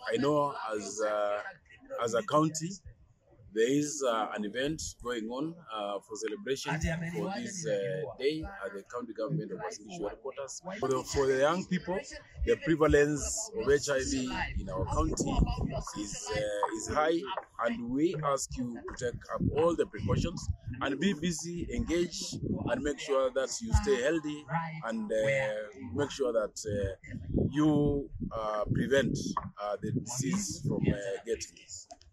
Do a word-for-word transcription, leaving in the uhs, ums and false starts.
I know as uh, as a county, there is uh, an event going on uh, for celebration for this uh, day at the county government of Wasilishu headquarters. For the, for the young people, the prevalence of H I V in our county is uh, is high, and we ask you to take up all the precautions and be busy, engage, and make sure that you stay healthy, and uh, make sure that uh, you uh, prevent uh, the disease from uh, getting.